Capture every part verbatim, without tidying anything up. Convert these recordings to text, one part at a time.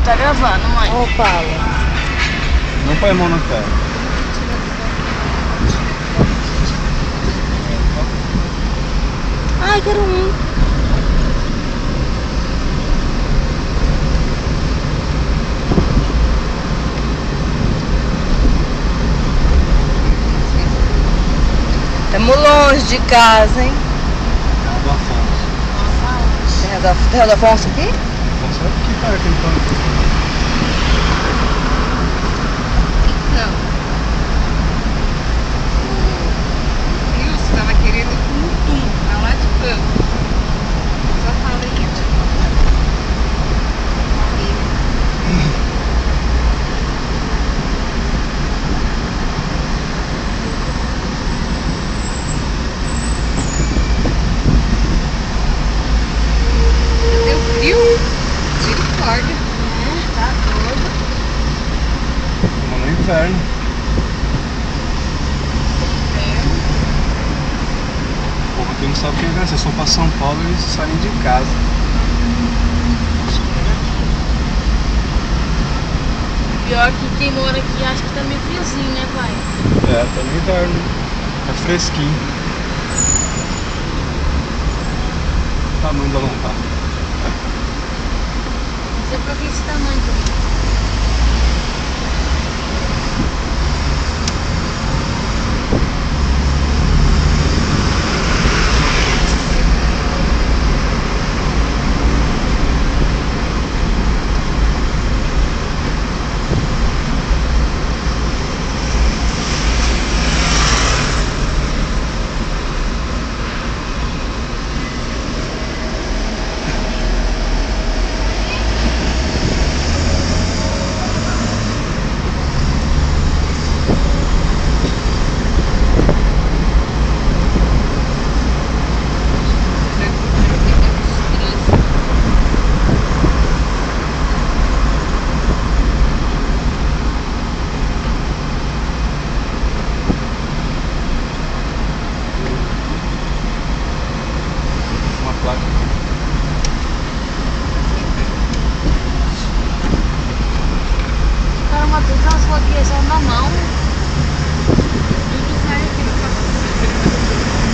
Tá gravando, mãe. Ô, Paulo. Não põe a mão na tela. Ai, quero um. Estamos longe de casa, hein? Terra do Afonso. Terra do, Terra do Afonso aqui? Afonso é aqui, cara, aquele canto. Então, o Wilson estava querendo um tum pra lá de campo. Só falei isso. Deu frio? Misericórdia. É, tá doido. Estamos no inverno. O povo aqui não sabe o que é inverno. Vocês vão pra São Paulo e eles saem de casa. Pior que quem mora aqui acha que tá meio friozinho, né, pai? É, tá no inverno. É fresquinho. O tamanho da lombada. Não sei pra que esse tamanho também. Uma placa. Cara, uma vez elas fogueiras só na mão. Tudo sai aqui no passo.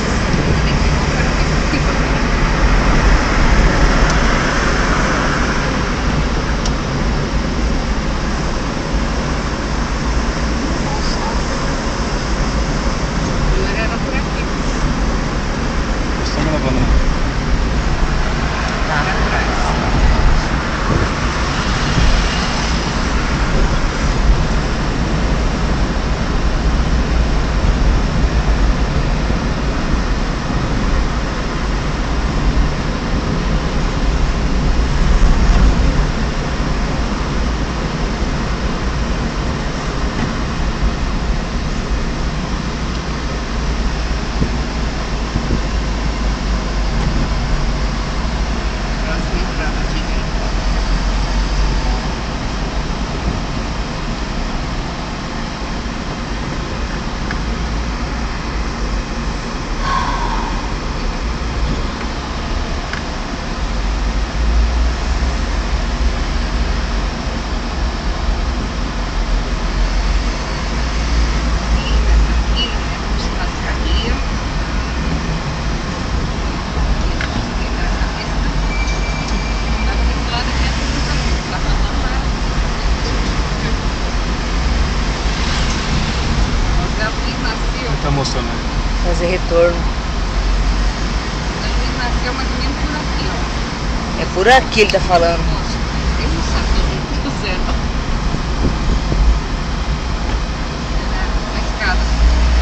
Eu era por aqui. Nós estamos lavando. Para trás. Próxima entrada à direita. Aqui, né? Churrascaria. O Luiz nasceu, Tá mostrando aí. Fazer retorno. o Luiz nasceu mais ou menos por aqui, ó. É por aqui ele tá falando. Nossa, eu não sabia do zero. Era a escada.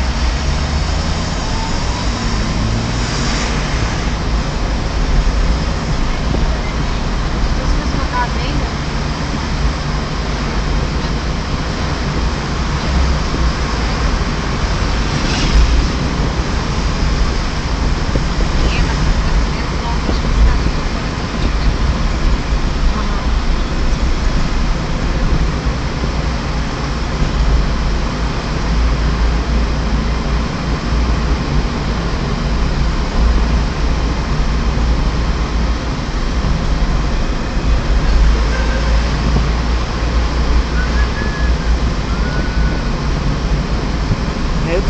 Vocês fazem uma casa ainda? Pequena, dentro do nosso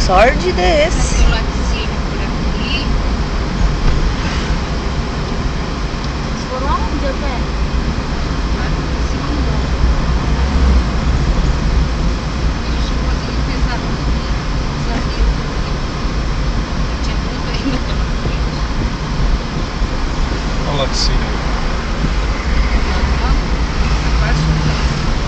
Sórdido é esse. Tem um laticínio por aqui. Vocês foram aonde, eu pé? Lá em cima do morro. A gente não conseguiu pensar tudo aqui. Sabia que tinha tudo ainda pela frente. Olha o laticínio aí. Tá quase chutando.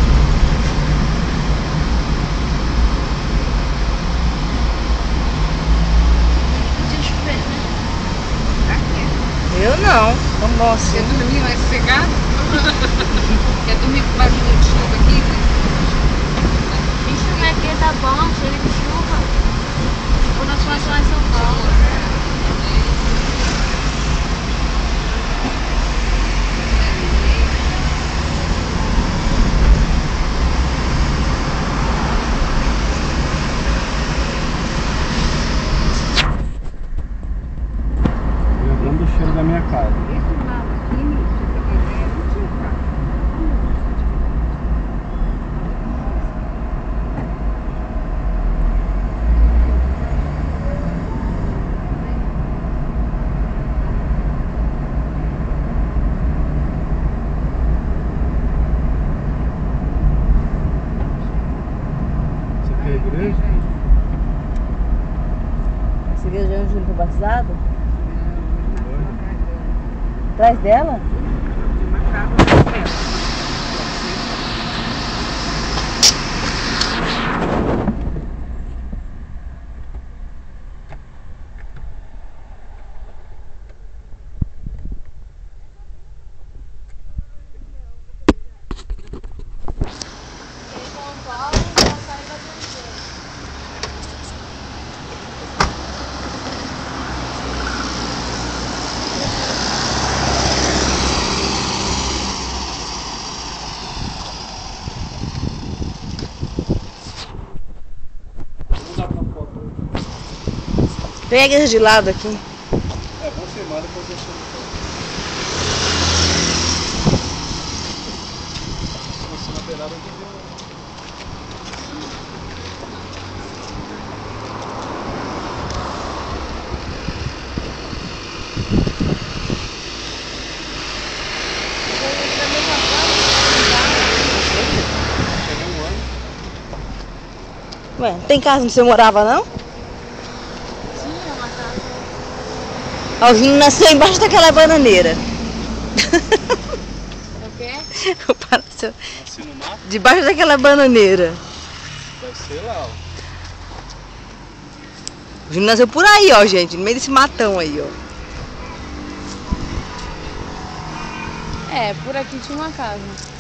Podia chover, né? Pra quê? Eu não. Tão bom assim. Quer dormir mais sossegado? Quer dormir com barulho de chuva aqui? Bicho, mas aqui tá bom, chega de chuva. Quando nós fomos lá em São Paulo. Lembrando do cheiro da minha casa. Esse lado aqui, pra você ter ideia, não tinha carro. Você quer a igreja? Essa igreja onde o Júlio foi batizado? Não, Atrás dela? de uma casa dela. Em São Paulo, só sai pra Cruzeiro. Vamos dar pra foto. Tem a igreja de lado aqui. É, vou filmar depois eu chamo. Se você na beirada de ver. Cheguei um ano. Ué, não tem casa onde você morava, não? Tinha uma casa. Ó, o Júnior nasceu embaixo daquela bananeira. O quê? Apareceu Nasci no mato? debaixo daquela bananeira. Deve ser lá, ó. O Júnior nasceu por aí, ó, gente. No meio desse matão aí, ó. É, por aqui tinha uma casa.